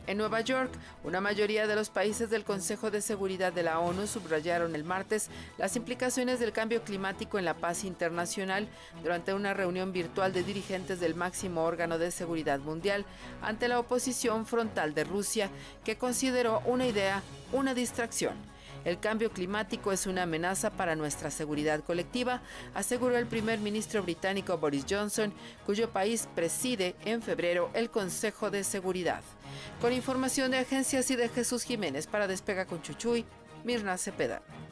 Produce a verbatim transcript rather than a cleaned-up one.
En Nueva York, una mayoría de los países del Consejo de Seguridad de la ONU subrayaron el martes las implicaciones del cambio climático en la paz internacional durante una reunión virtual de dirigentes del máximo órgano de seguridad mundial ante la oposición frontal de Rusia, que consideró una idea una distracción. El cambio climático es una amenaza para nuestra seguridad colectiva, aseguró el primer ministro británico Boris Johnson, cuyo país preside en febrero el Consejo de Seguridad. Con información de agencias y de Jesús Jiménez para Despega con Chuchuy, Mirna Cepeda.